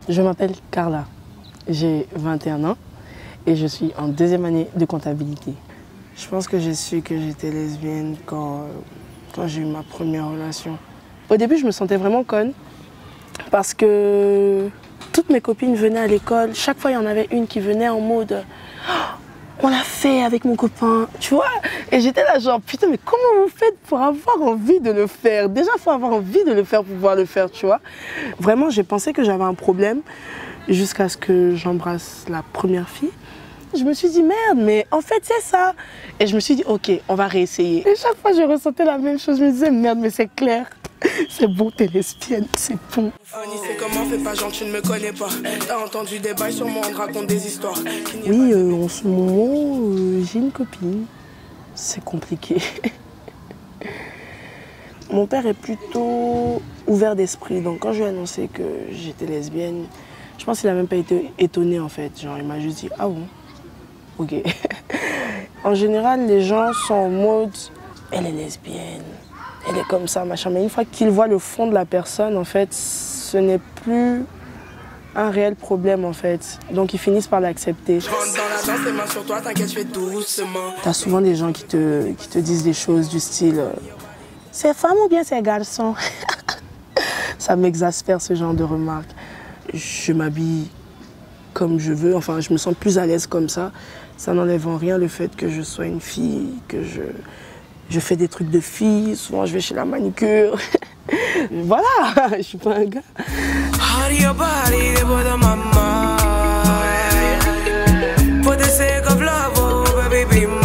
Je m'appelle Carla, j'ai 21 ans et je suis en deuxième année de comptabilité. Je pense que j'ai su que j'étais lesbienne quand j'ai eu ma première relation. Au début, je me sentais vraiment conne parce que toutes mes copines venaient à l'école. Chaque fois, il y en avait une qui venait en mode « On l'a fait avec mon copain », tu vois. Et j'étais là genre « Putain, mais comment vous faites pour avoir envie de le faire ?» Déjà, il faut avoir envie de le faire pour pouvoir le faire, tu vois. Vraiment, j'ai pensé que j'avais un problème jusqu'à ce que j'embrasse la première fille. Je me suis dit, merde, mais en fait, c'est ça. Et je me suis dit, ok, on va réessayer. Et chaque fois, je ressentais la même chose. Je me disais, merde, mais c'est clair. C'est bon, t'es lesbienne, c'est bon. Fanny, c'est comment, fais pas genre, tu ne me connais pas. T'as entendu des bails sur moi, on te raconte des histoires. Oui, en ce moment, j'ai une copine. C'est compliqué. Mon père est plutôt ouvert d'esprit. Donc, quand je lui ai annoncé que j'étais lesbienne, je pense qu'il n'a même pas été étonné, en fait. Genre, il m'a juste dit, ah bon? Ok. En général, les gens sont en mode, elle est lesbienne, elle est comme ça, machin. Mais une fois qu'ils voient le fond de la personne, en fait, ce n'est plus un réel problème, en fait. Donc, ils finissent par l'accepter. Je rentre dans la danse, les mains sur toi, t'inquiète, je fais doucement. T'as souvent des gens qui te disent des choses du style, c'est femme ou bien c'est garçon? Ça m'exaspère, ce genre de remarques. Je m'habille comme je veux, enfin, je me sens plus à l'aise comme ça. Ça n'enlève en rien le fait que je sois une fille, que je fais des trucs de fille. Souvent, je vais chez la manicure. Voilà, je suis pas un gars. For the sake of love, oh baby, be